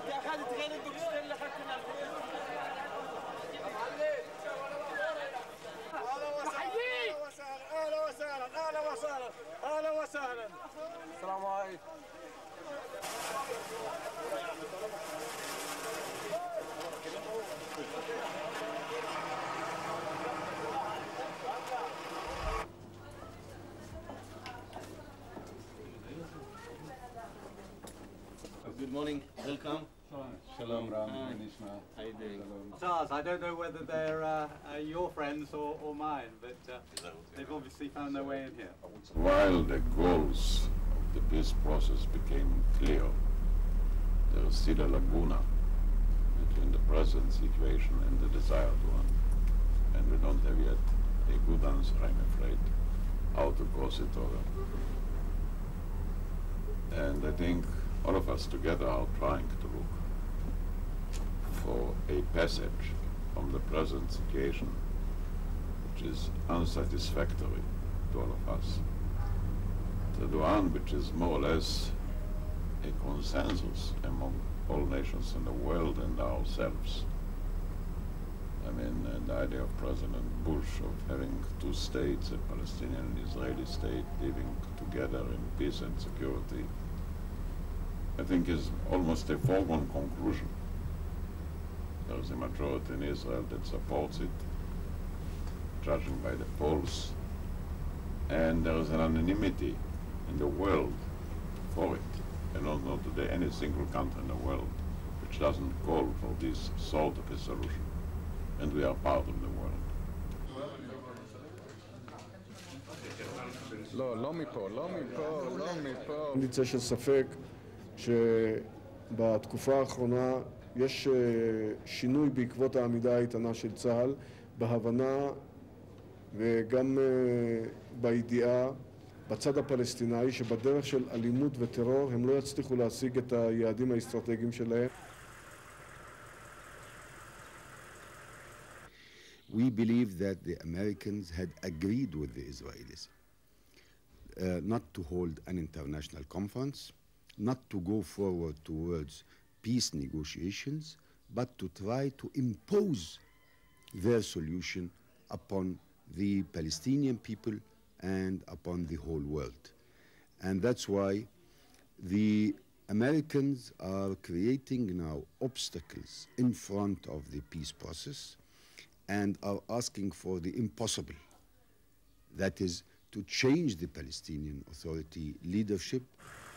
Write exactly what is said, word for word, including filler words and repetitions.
اهلا وسهلا اهلا وسهلا اهلا وسهلا. السلام عليكم. Good morning, welcome. Shalom, Ram. How you doing? Stars, I don't know whether they're uh, uh, your friends or, or mine, but uh, they've obviously found their way in here. While the goals of the peace process became clear, there is still a laguna between the present situation and the desired one. And we don't have yet a good answer, I'm afraid, how to cross it over. And I think all of us together are trying to look for a passage from the present situation, which is unsatisfactory to all of us, to the one which is more or less a consensus among all nations in the world and ourselves. I mean, uh, the idea of President Bush of having two states, a Palestinian and Israeli state, living together in peace and security, I think is almost a foregone conclusion. There is a majority in Israel that supports it, judging by the polls, and there is an anonymity in the world for it. I don't know today any single country in the world which doesn't call for this sort of a solution, and we are part of the world. לא, לא מפה, לא מפה, לא מפה. אין לי צל של ספק שבתקופה האחרונה יש שינוי בעקבות העמידה האיתנה של צה"ל, בהבנה וגם בידיעה בצד הפלסטיני שבדרך של אלימות וטרור הם לא יצליחו להשיג את היעדים האסטרטגיים שלהם. We believe that the Americans had agreed with the Israelis uh, not to hold an international conference, not to go forward towards peace negotiations, but to try to impose their solution upon the Palestinian people and upon the whole world. And that's why the Americans are creating now obstacles in front of the peace process and are asking for the impossible, that is, to change the Palestinian Authority leadership.